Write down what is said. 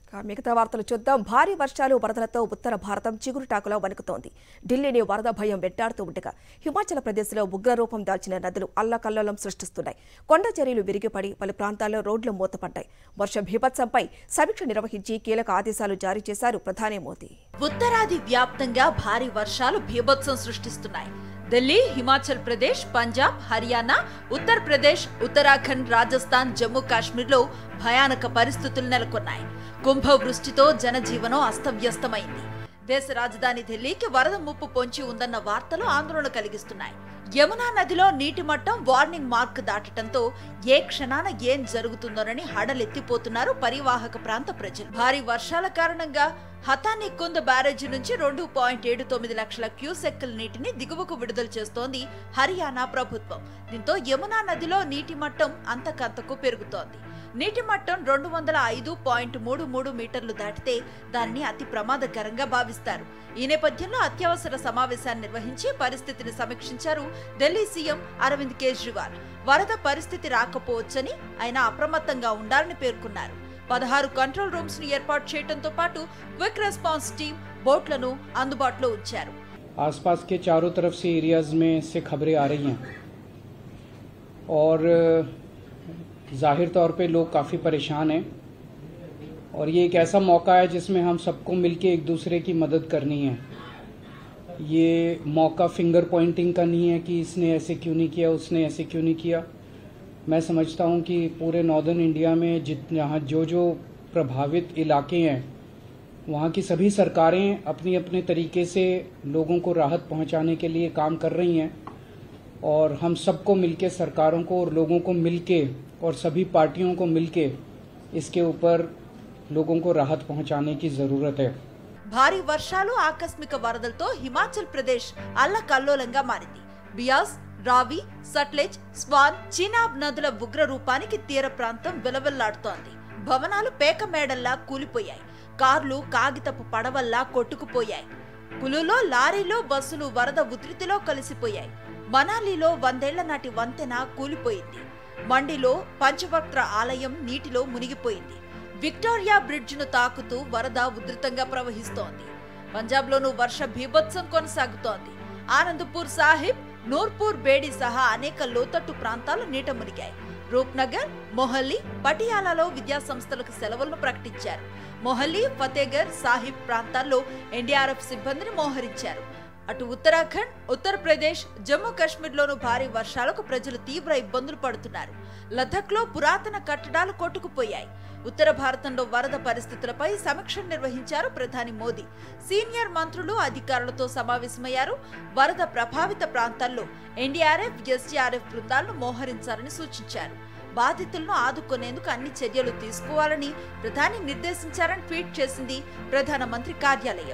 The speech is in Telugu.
మిగతా వార్తలు చూద్దాం. భారీ వర్షాలు వరదలతో ఉత్తర భారతం చిగురుటాకులో వణుకుతోంది. ఢిల్లీని వరద భయం వెంటాడుతూ ఉండగా హిమాచల్ ప్రదేశ్లో ఉగ్రరూపం దాల్చిన నదులు అల్లకల్లోలం సృష్టిస్తున్నాయి. కొండ చర్యలు విరిగిపడి పలు ప్రాంతాల్లో రోడ్లు మూతపడ్డాయి. వర్ష బీభత్సంపై సమీక్ష నిర్వహించి కీలక ఆదేశాలు జారీ చేశారు ప్రధాని మోదీ. ఉత్తరాది వ్యాప్తంగా భారీ వర్షాలు బీభత్సం సృష్టిస్తున్నాయి. ఢిల్లీ, హిమాచల్ ప్రదేశ్, పంజాబ్, హర్యానా, ఉత్తరప్రదేశ్, ఉత్తరాఖండ్, రాజస్థాన్, జమ్మూ కాశ్మీర్లో భయానక పరిస్థితులు నెలకొన్నాయి. కుంభవృష్టితో జనజీవనం అస్తవ్యస్తమైంది. దేశ రాజధాని ఢిల్లీకి వరద ముప్పు పొంచి ఉందన్న వార్తలు ఆందోళన కలిగిస్తున్నాయి. యమునా నదిలో నీటి మట్టం వార్నింగ్ మార్క్ దాటడంతో ఏ క్షణాన ఏం జరుగుతుందోనని హడలెత్తిపోతున్నారు పరివాహక ప్రాంత ప్రజలు. భారీ వర్షాల కారణంగా హతాని కుంద్ బ్యారేజీ నుంచి 2.79 లక్షల క్యూసెక్కుల నీటిని దిగువకు విడుదల చేస్తోంది హర్యానా ప్రభుత్వం. దీంతో యమునా నదిలో నీటి మట్టం అంతకంతకు పెరుగుతోంది. నీటి మట్టం 205.33 మీటర్లు దాటితే దాన్ని అతి ప్రమాదకరంగా భావిస్తారు. ఈ నేపథ్యంలో అత్యవసర సమావేశాన్ని నిర్వహించి పరిస్థితిని సమీక్షించారు ఢిల్లీ సీఎం అరవింద్ కేజ్రీవాల్. వరద పరిస్థితి రాకపోవచ్చని ఆయన అప్రమత్తంగా ఉండాలని పేర్కొన్నారు. 16 కంట్రోల్ రూమ్స్ ను ఏర్పాటు చేయడంతో పాటు క్విక్ రెస్పాన్స్ టీం బోట్లను అందుబాటులో ఉంచారు. आसपास के चारों तरफ से एरियाज में से खबरें आ रही हैं और जाहिर तौर पे लोग काफ़ी परेशान हैं और ये एक ऐसा मौका है जिसमें हम सबको मिलके एक दूसरे की मदद करनी है। ये मौका फिंगर पॉइंटिंग का नहीं है कि इसने ऐसे क्यों नहीं किया, उसने ऐसे क्यों नहीं किया। मैं समझता हूँ कि पूरे नॉर्दर्न इंडिया में जहाँ जो प्रभावित इलाके हैं वहाँ की सभी सरकारें अपनी अपने तरीके से लोगों को राहत पहुँचाने के लिए काम कर रही हैं और हम सबको मिलके, सरकारों को और लोगों को मिलके और सभी पार्टियों को मिलके इसके ऊपर लोगों को राहत पहुँचाने की ज़रूरत है। భారీ వర్షాలు, ఆకస్మిక వరదలతో హిమాచల్ ప్రదేశ్ అల్లకల్లోలంగా మారింది. బియాస్, రావి, సట్లెజ్, స్వాన్, చినాబ్ నదుల ఉగ్ర రూపానికి తీర ప్రాంతం విలవిల్లాడుతోంది. భవనాలు పేక మేడల్లా కూలిపోయాయి. కార్లు కాగితపు పడవల్లా కొట్టుకుపోయాయి. కులులో లారీలో బస్సులు వరద ఉధృతిలో కలిసిపోయాయి. మనాలిలో 100 ఏళ్ల నాటి వంతెన కూలిపోయింది. మండిలో పంచవక్త్ర ఆలయం నీటిలో మునిగిపోయింది. విక్టోరియా బ్రిడ్జ్ ను తాకుతూ వరద ఉధృతంగా ప్రవహిస్తోంది. పంజాబ్లోనూ వర్ష బీభత్సం కొనసాగుతోంది. ఆనందపూర్ సాహిబ్, నూర్పూర్ బేడి సహా అనేక లోతట్టు ప్రాంతాలు నీట మునిగాయి. రూప్నగర్, మొహల్లీ, పటియాలాలో విద్యా సంస్థలకు సెలవులను ప్రకటించారు. మొహల్లీ, ఫతేగర్ సాహిబ్ ప్రాంతాల్లో ఎన్డీఆర్ఎఫ్ సిబ్బందిని మోహరించారు. అటు ఉత్తరాఖండ్, ఉత్తరప్రదేశ్, జమ్మూ కాశ్మీర్లోనూ భారీ వర్షాలకు ప్రజలు తీవ్ర ఇబ్బందులు పడుతున్నారు. లద్దాఖ్లో పురాతన కట్టడాలు కొట్టుకుపోయాయి. ఉత్తర భారతంలో వరద పరిస్థితులపై సమీక్ష నిర్వహించారు ప్రధాని మోదీ. సీనియర్ మంత్రులు, అధికారులతో సమావేశమయ్యారు. వరద ప్రభావిత ప్రాంతాల్లో ఎన్డీఆర్ఎఫ్, ఎస్డీఆర్ఎఫ్ బృందాలను మోహరించాలని సూచించారు. బాధితులను ఆదుకునేందుకు అన్ని చర్యలు తీసుకోవాలని ప్రధాని నిర్దేశించారని ట్వీట్ చేసింది ప్రధానమంత్రి కార్యాలయం.